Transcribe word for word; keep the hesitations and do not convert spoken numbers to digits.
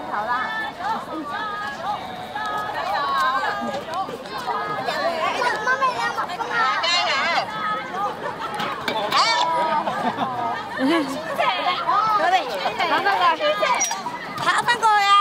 好啦。有点，拿那个，他翻过来。